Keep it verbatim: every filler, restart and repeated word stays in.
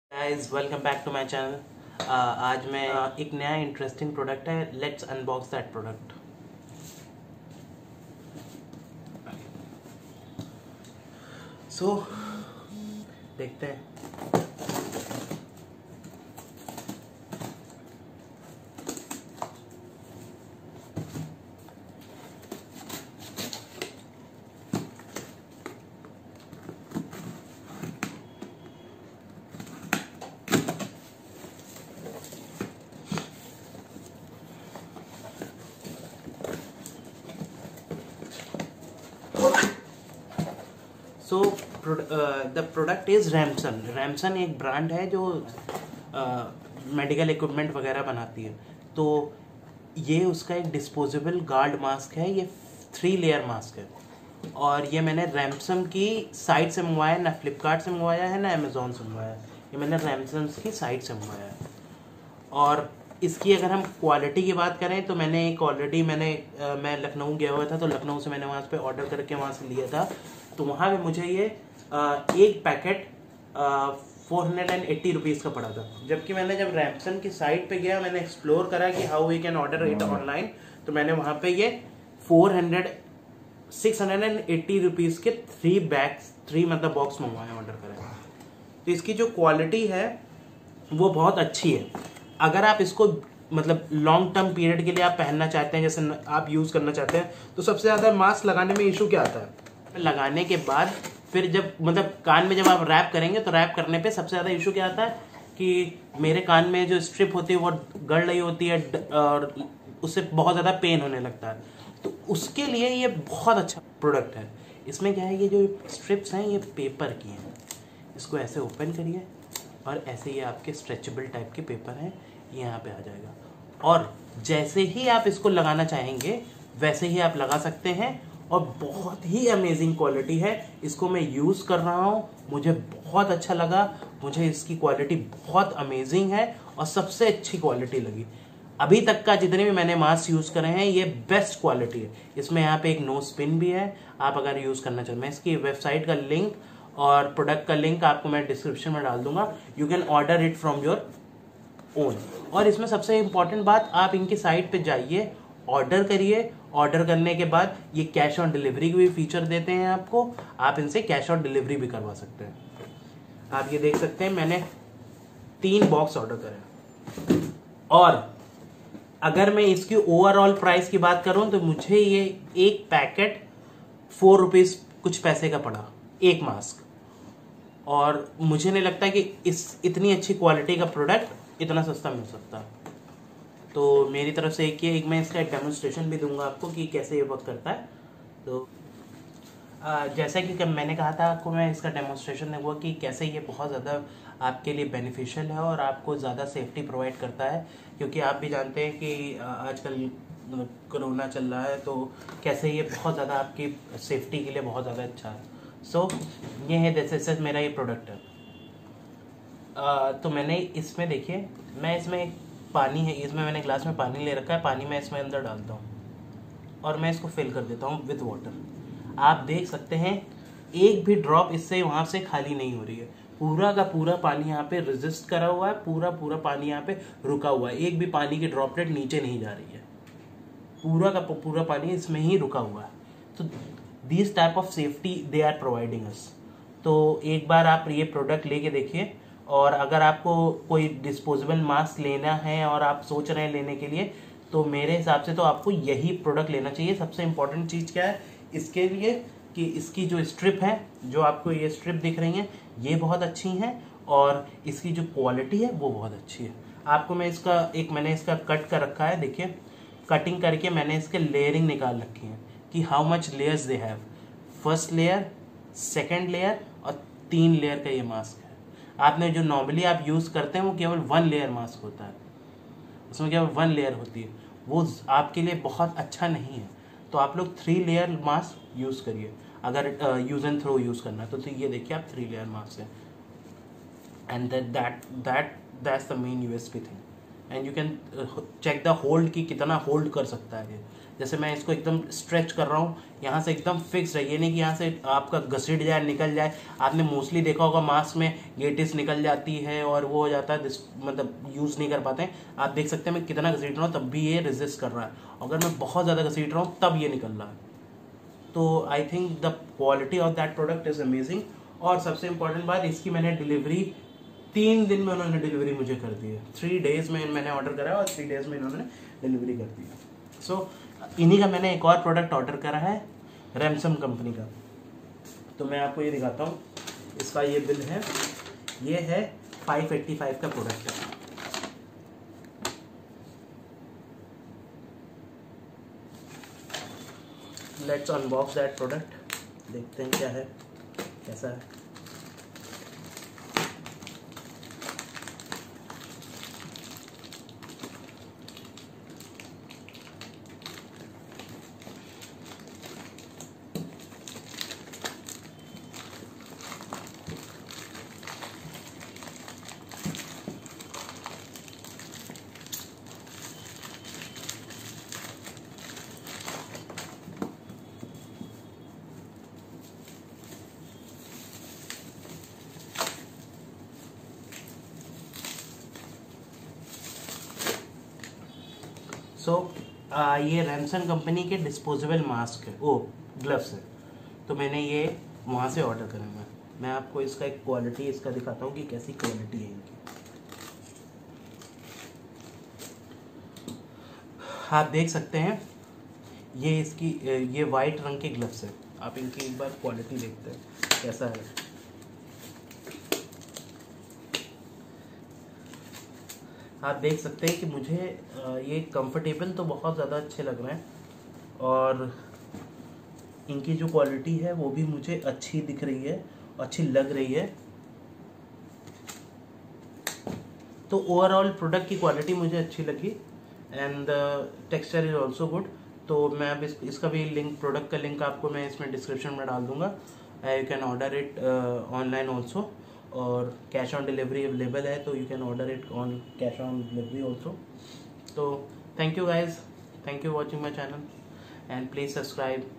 Guys welcome back to my channel. आज मैं uh, एक नया इंटरेस्टिंग प्रोडक्ट है, let's unbox that product. So देखते हैं। So the product is Ramson. Ramson एक ब्रांड है जो मेडिकल uh, इक्विपमेंट वगैरह बनाती है। तो ये उसका एक डिस्पोजेबल गार्ड मास्क है। ये थ्री लेयर मास्क है और ये मैंने रैमसन की साइट से मंगवाया है, ना फ्लिपकार्ट से मंगवाया है ना अमेजोन से मंगवाया है। ये मैंने रैमसन की साइट से मंगवाया है। और इसकी अगर हम क्वालिटी की बात करें तो मैंने एक ऑलरेडी मैंने आ, मैं लखनऊ गया हुआ था, तो लखनऊ से मैंने वहाँ पे ऑर्डर करके वहाँ से लिया था। तो वहाँ पे मुझे ये आ, एक packet four hundred and eighty rupees का पड़ा था। जबकि मैंने जब रैमसन की साइट पे गया, मैंने एक्सप्लोर करा कि how we can order it online, तो मैंने वहाँ पे ये four hundred six hundred and eighty rupees के थ्री बैग्स थ्री मतलब बॉक्स मंगवाए, ऑर्डर करा। तो इसकी जो क्वालिटी है वो बहुत अच्छी है। अगर आप इसको मतलब लॉन्ग टर्म पीरियड के लिए आप पहनना चाहते हैं, जैसे आप यूज़ करना चाहते हैं, तो सबसे ज़्यादा मास्क लगाने में इशू क्या आता है, लगाने के बाद फिर जब मतलब कान में जब आप रैप करेंगे तो रैप करने पे सबसे ज़्यादा इशू क्या आता है कि मेरे कान में जो स्ट्रिप होती है वो गड़ रही होती है और उससे बहुत ज़्यादा पेन होने लगता है। तो उसके लिए ये बहुत अच्छा प्रोडक्ट है। इसमें क्या है, ये जो स्ट्रिप्स हैं ये पेपर की हैं। इसको ऐसे ओपन करिए और ऐसे ये आपके स्ट्रेचेबल टाइप के पेपर हैं, ये यहाँ पे आ जाएगा। और जैसे ही आप इसको लगाना चाहेंगे वैसे ही आप लगा सकते हैं और बहुत ही अमेजिंग क्वालिटी है। इसको मैं यूज़ कर रहा हूँ, मुझे बहुत अच्छा लगा। मुझे इसकी क्वालिटी बहुत अमेजिंग है और सबसे अच्छी क्वालिटी लगी अभी तक का। जितने भी मैंने मास्क यूज़ करे हैं ये बेस्ट क्वालिटी है। इसमें यहाँ पे एक नो स्पिन भी है, आप अगर यूज़ करना चाहते हैं। मैं इसकी वेबसाइट का लिंक और प्रोडक्ट का लिंक आपको मैं डिस्क्रिप्शन में डाल दूंगा। You can order it from your own. और इसमें सबसे इंपॉर्टेंट बात, आप इनकी साइट पे जाइए, ऑर्डर करिए। ऑर्डर करने के बाद ये कैश ऑन डिलीवरी के भी फीचर देते हैं आपको। आप इनसे कैश ऑन डिलीवरी भी करवा सकते हैं। आप ये देख सकते हैं मैंने तीन बॉक्स ऑर्डर करे। और अगर मैं इसकी ओवरऑल प्राइस की बात करूं तो मुझे ये एक पैकेट फोर रुपीज कुछ पैसे का पड़ा, एक मास्क। और मुझे नहीं लगता कि इस इतनी अच्छी क्वालिटी का प्रोडक्ट इतना सस्ता मिल सकता। तो मेरी तरफ से एक ये एक मैं इसका एक डेमोन्स्ट्रेशन भी दूंगा आपको कि कैसे ये वर्क करता है। तो आ, जैसा कि मैंने कहा था आपको, मैं इसका डेमोन्स्ट्रेशन दूंगा कि कैसे ये बहुत ज़्यादा आपके लिए बेनिफिशियल है और आपको ज़्यादा सेफ्टी प्रोवाइड करता है। क्योंकि आप भी जानते हैं कि आजकल कोरोना चल रहा है, तो कैसे ये बहुत ज़्यादा आपकी सेफ्टी के लिए बहुत ज़्यादा अच्छा है। सो so, ये है जैसे मेरा ये प्रोडक्ट है। आ, तो मैंने इसमें देखिए, मैं इसमें पानी है, इसमें मैंने ग्लास में पानी ले रखा है। पानी मैं इसमें अंदर डालता हूँ और मैं इसको फिल कर देता हूँ विद वाटर। आप देख सकते हैं एक भी ड्रॉप इससे वहाँ से खाली नहीं हो रही है। पूरा का पूरा पानी यहाँ पे रेजिस्ट करा हुआ है, पूरा पूरा पानी यहाँ पे रुका हुआ है। एक भी पानी की ड्रॉपलेट नीचे नहीं जा रही है, पूरा का पूरा पानी इसमें ही रुका हुआ है। तो this type of safety they are providing us. तो एक बार आप ये प्रोडक्ट लेके देखिए। और अगर आपको कोई डिस्पोजेबल मास्क लेना है और आप सोच रहे हैं लेने के लिए, तो मेरे हिसाब से तो आपको यही प्रोडक्ट लेना चाहिए। सबसे इम्पोर्टेंट चीज़ क्या है इसके लिए कि इसकी जो स्ट्रिप है, जो आपको ये स्ट्रिप दिख रही हैं, ये बहुत अच्छी हैं और इसकी जो क्वालिटी है वो बहुत अच्छी है। आपको मैं इसका एक मैंने इसका कट कर रखा है, देखिए कटिंग करके मैंने इसके लेयरिंग निकाल रखी है कि how much layers they have. First layer, second layer और तीन लेयर का ये मास्क है। आपने जो नॉर्मली आप यूज़ करते हैं वो केवल वन लेयर मास्क होता है, उसमें केवल वन लेयर होती है, वो आपके लिए बहुत अच्छा नहीं है। तो आप लोग थ्री लेयर मास्क यूज़ करिए अगर यूज एंड थ्रो यूज़ करना है तो, तो ये देखिए आप थ्री लेयर मास्क है। And that that that that's the main USP thing. And you can check the hold कि कितना होल्ड कर सकता है ये। जैसे मैं इसको एकदम स्ट्रेच कर रहा हूँ, यहाँ से एकदम फिक्स है, ये नहीं कि यहाँ से आपका घसीट जाए निकल जाए। आपने मोस्टली देखा होगा मास्क में गेटिस निकल जाती है और वो हो जाता है, मतलब यूज़ नहीं कर पाते हैं। आप देख सकते हैं मैं कितना घसीट रहा हूँ तब भी ये रेजिस्ट कर रहा है, अगर मैं बहुत ज़्यादा घसीट रहा हूँ तब ये निकल रहा है। तो I think the quality of that product is amazing. और सबसे इम्पोर्टेंट बात, इसकी मैंने डिलीवरी तीन दिन में उन्होंने डिलीवरी मुझे कर दी है। थ्री डेज में मैंने ऑर्डर करा और थ्री डेज में इन्होंने डिलीवरी कर दी है। सो so, इन्हीं का मैंने एक और प्रोडक्ट ऑर्डर करा है रैमसन कंपनी का, तो मैं आपको ये दिखाता हूँ। इसका ये बिल है, ये है फाइव एट्टी फाइव का प्रोडक्ट है। लेट्स अनबॉक्स दैट प्रोडक्ट, देखते हैं क्या है, कैसा है। सो so, ये रैमसन कंपनी के डिस्पोजेबल मास्क है, ओ ग्लव्स है। तो मैंने ये वहाँ से ऑर्डर करा है। मैं आपको इसका एक क्वालिटी इसका दिखाता हूँ कि कैसी क्वालिटी है इनकी। आप देख सकते हैं ये इसकी ये वाइट रंग के ग्लव्स है। आप इनकी एक बार क्वालिटी देखते हैं कैसा है। आप देख सकते हैं कि मुझे ये कंफर्टेबल तो बहुत ज़्यादा अच्छे लग रहे हैं और इनकी जो क्वालिटी है वो भी मुझे अच्छी दिख रही है, अच्छी लग रही है। तो ओवरऑल प्रोडक्ट की क्वालिटी मुझे अच्छी लगी and texture is also good. तो मैं अब इस, इसका भी लिंक, प्रोडक्ट का लिंक आपको मैं इसमें डिस्क्रिप्शन में डाल दूँगा। You can order it online also, और कैश ऑन डिलीवरी अवेलेबल है, तो you can order it on cash on delivery also. तो thank you guys, thank you watching my channel and please subscribe.